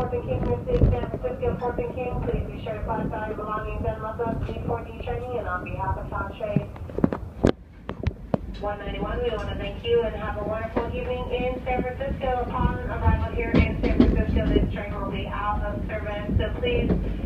Portland King, Mississippi, San Francisco, Portland King. Please be sure to class out your belongings and must up D4D training. And on behalf of Tom Trade 191, we want to thank you and have a wonderful evening in San Francisco. Upon arrival here in San Francisco, this train will be out of service. So please